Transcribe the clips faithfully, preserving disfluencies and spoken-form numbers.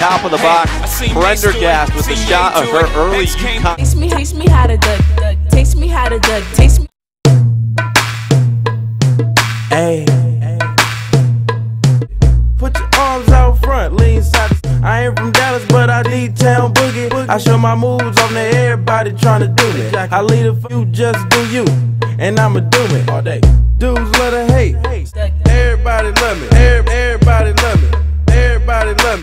top of the box. Prendergast with the shot of her early UConn. Taste me, taste me how to duck, duck. Taste me how to duck. Taste me. Hey, put your arms out front, lean side. I ain't from Dallas, but I D-town boogie. I show my moves on to everybody trying to do me. I lead a few, just do you, and I'ma do it all day. Dudes love to hate, everybody love me. Everybody love me. Everybody love me.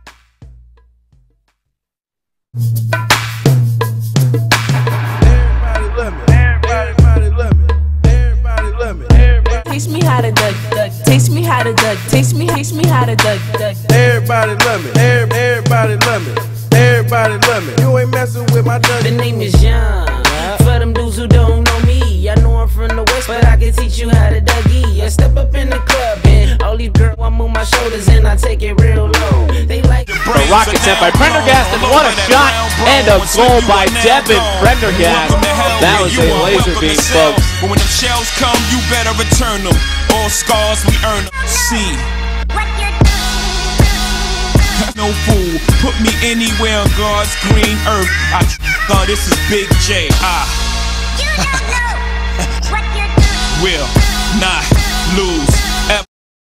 Everybody love me. Everybody love me. Everybody love me. Everybody. Taste me how to duck, duck. Taste me how to duck. Taste me, taste me how to duck, duck. Everybody love me. Everybody love me. Everybody love me. You ain't messing with my duck. The name is Young. For them dudes who don't know me, I know I'm from the West, but I can teach you how to Dougie. I step up in the club and all these girls, I move my shoulders and I take it real low. They like The rocket sent by Prendergast, and what a shot and a goal by Devin Prendergast. That was a laser beam, folks. But when them shells come, you better return them. All scars, we earn them. See. No fool, put me anywhere on God's green earth. I thought this is Big J. Ah. Will not lose ever.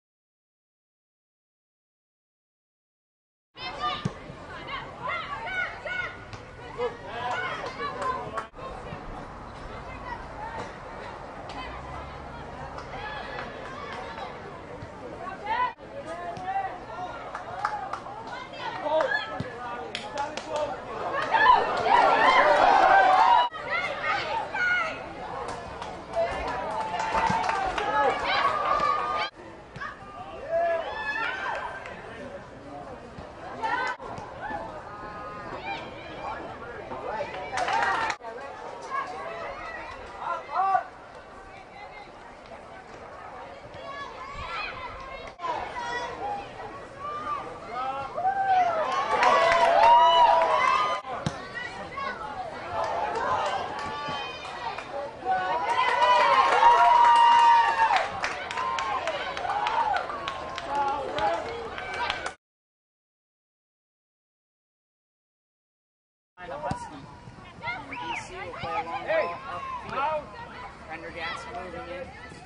The Husky. And B C will play a long ball upfield. Prendergast moving in.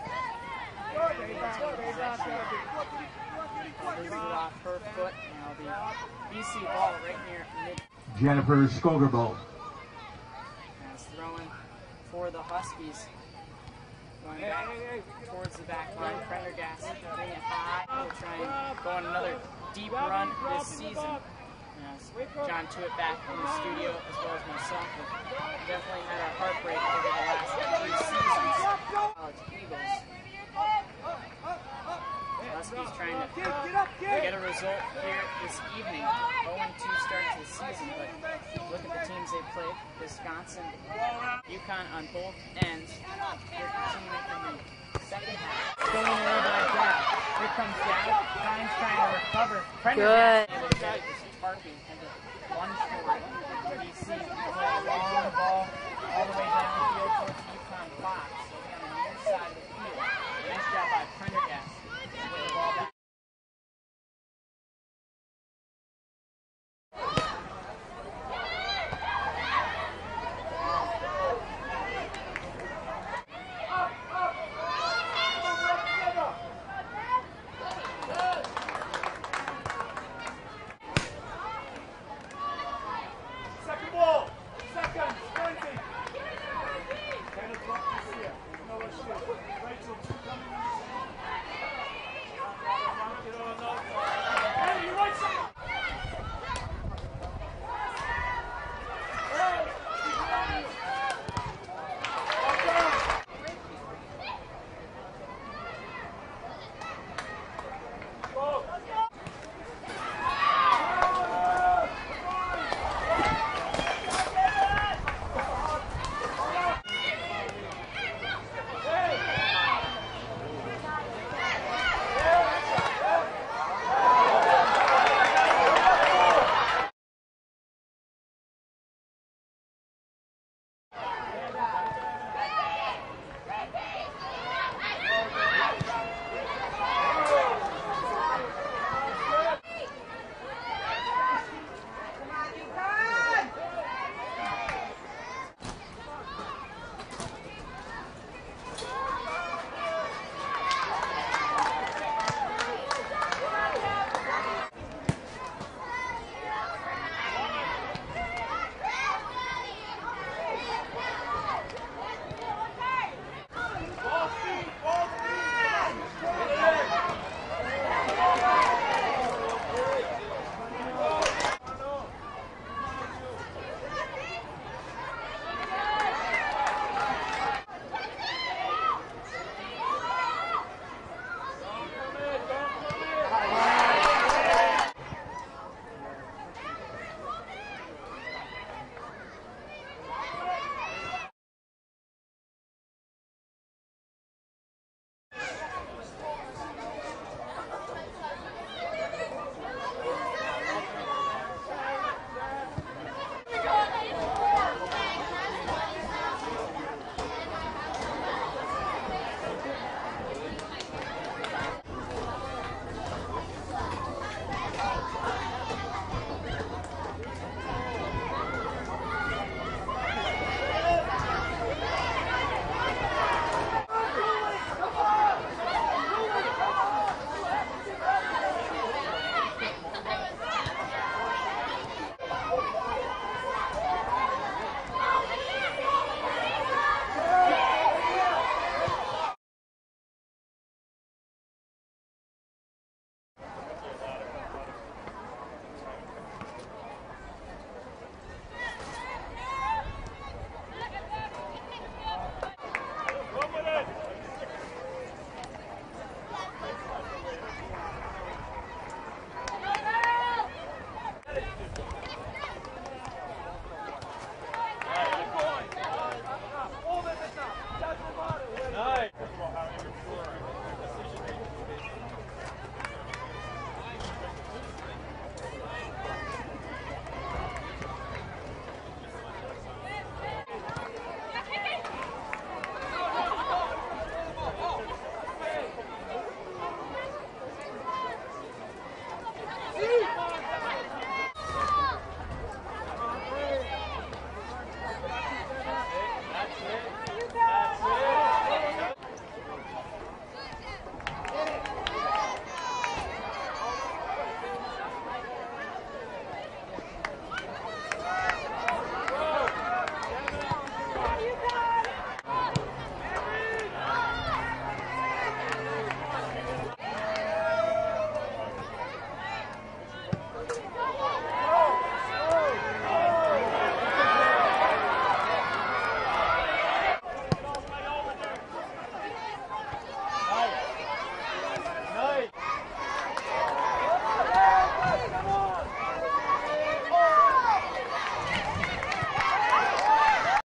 Loses it off her foot, and it'll be B C ball right near mid. Jennifer Skogerbo. As throwing for the Huskies. Going back towards the back line. Prendergast hitting it high. We'll try and go on another deep run this season. Yes. John Tuitt back in the studio, as well as myself. We've definitely had our heartbreak over the last few seasons. College Eagles. Huskies trying to get a result here this evening. oh and two start to the season, but look at the teams they've played. Wisconsin, UConn on both ends. They're continuing in the second half. Going away by Dow. Here comes Dow. Hines trying to recover. Prendergast able to get it. Harpy and to lunge for it. B C play a long ball all the way down the field towards UConn Fox. So on the near side of the